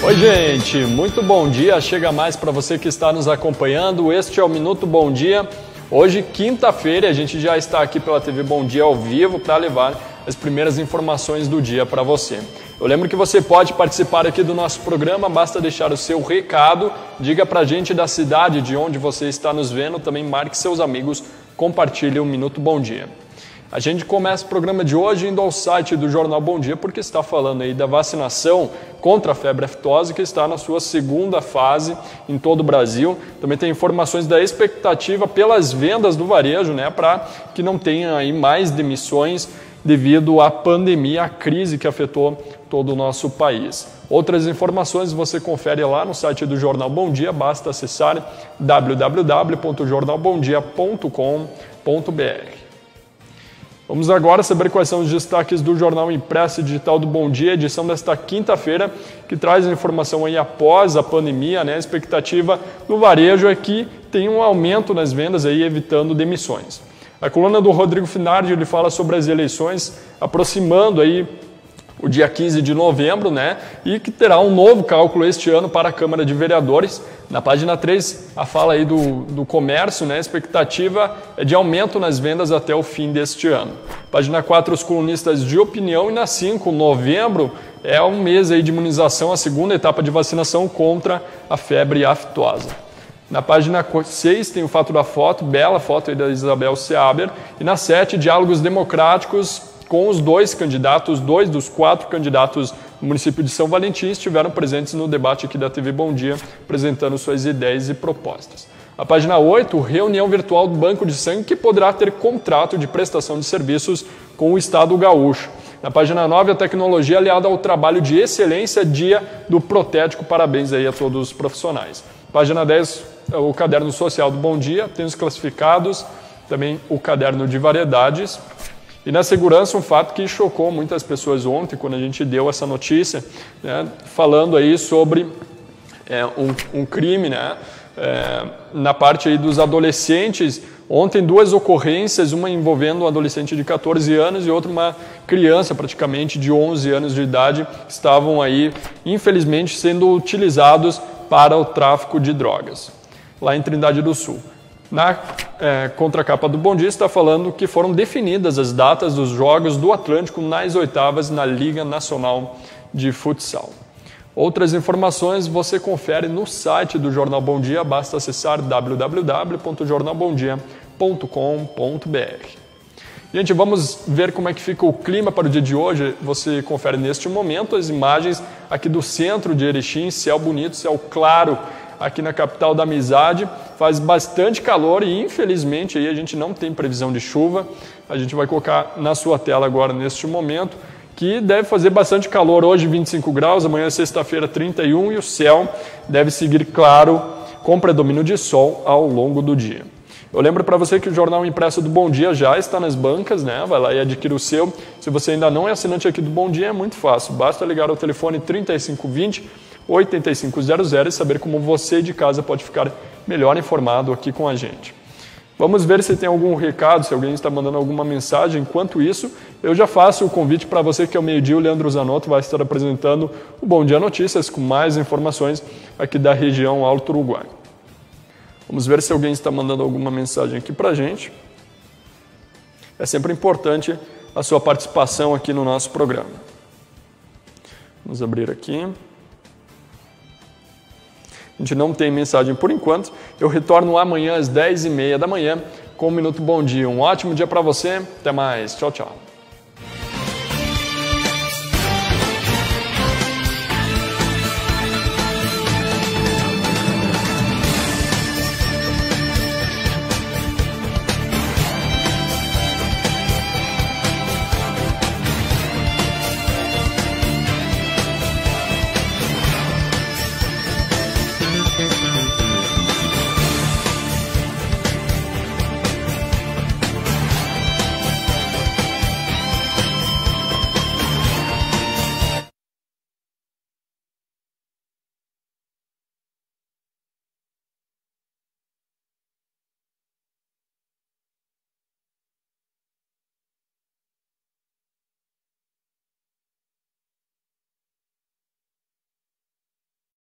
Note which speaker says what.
Speaker 1: Oi gente, muito bom dia, chega mais para você que está nos acompanhando, este é o Minuto Bom Dia. Hoje, quinta-feira, a gente já está aqui pela TV Bom Dia ao vivo para levar as primeiras informações do dia para você. Eu lembro que você pode participar aqui do nosso programa, basta deixar o seu recado, diga para a gente da cidade de onde você está nos vendo, também marque seus amigos, compartilhe o Minuto Bom Dia. A gente começa o programa de hoje indo ao site do Jornal Bom Dia, porque está falando aí da vacinação contra a febre aftosa, que está na sua segunda fase em todo o Brasil. Também tem informações da expectativa pelas vendas do varejo, né, para que não tenha aí mais demissões devido à pandemia, à crise que afetou todo o nosso país. Outras informações você confere lá no site do Jornal Bom Dia, basta acessar www.jornalbomdia.com.br. Vamos agora saber quais são os destaques do Jornal Impresso e Digital do Bom Dia, edição desta quinta-feira, que traz a informação aí após a pandemia, né? A expectativa do varejo é que tem um aumento nas vendas aí, evitando demissões. A coluna do Rodrigo Finardi, ele fala sobre as eleições aproximando aí o dia 15 de novembro, né? E que terá um novo cálculo este ano para a Câmara de Vereadores. Na página 3, a fala aí do comércio, né? A expectativa é de aumento nas vendas até o fim deste ano. Página 4, os colunistas de opinião. E na 5, novembro, é um mês aí de imunização, a segunda etapa de vacinação contra a febre aftosa. Na página 6 tem o fato da foto, bela foto aí da Isabel Seaber. E na 7, diálogos democráticos com os dois dos 4 candidatos do município de São Valentim estiveram presentes no debate aqui da TV Bom Dia, apresentando suas ideias e propostas. A página 8, reunião virtual do Banco de Sangue, que poderá ter contrato de prestação de serviços com o Estado gaúcho. Na página 9, a tecnologia aliada ao trabalho de excelência, dia do protético, parabéns aí a todos os profissionais. Página 10, o caderno social do Bom Dia, tem os classificados, também o caderno de variedades. E na segurança, um fato que chocou muitas pessoas ontem, quando a gente deu essa notícia, né, falando aí sobre um crime, né, na parte aí dos adolescentes. Ontem, 2 ocorrências, uma envolvendo um adolescente de 14 anos e outra uma criança praticamente de 11 anos de idade, que estavam aí, infelizmente, sendo utilizados para o tráfico de drogas, lá em Trindade do Sul. Na contracapa do Bom Dia está falando que foram definidas as datas dos Jogos do Atlântico nas oitavas na Liga Nacional de Futsal. Outras informações você confere no site do Jornal Bom Dia, basta acessar www.jornalbomdia.com.br. Gente, vamos ver como é que fica o clima para o dia de hoje. Você confere neste momento as imagens aqui do centro de Erechim, céu bonito, céu claro, aqui na capital da amizade, faz bastante calor e infelizmente aí a gente não tem previsão de chuva. A gente vai colocar na sua tela agora neste momento, que deve fazer bastante calor hoje, 25 graus, amanhã sexta-feira 31 e o céu deve seguir claro com predomínio de sol ao longo do dia. Eu lembro para você que o Jornal Impresso do Bom Dia já está nas bancas, né? Vai lá e adquira o seu. Se você ainda não é assinante aqui do Bom Dia, é muito fácil, basta ligar ao telefone 3520-8500 e saber como você de casa pode ficar melhor informado aqui com a gente. Vamos ver se tem algum recado, se alguém está mandando alguma mensagem. Enquanto isso, eu já faço o convite para você que ao meio-dia o Leandro Zanotto vai estar apresentando o Bom Dia Notícias com mais informações aqui da região Alto Uruguai. Vamos ver se alguém está mandando alguma mensagem aqui para a gente. É sempre importante a sua participação aqui no nosso programa. Vamos abrir aqui. A gente não tem mensagem por enquanto. Eu retorno amanhã às 10h30 da manhã com o Minuto Bom Dia. Um ótimo dia para você. Até mais. Tchau, tchau.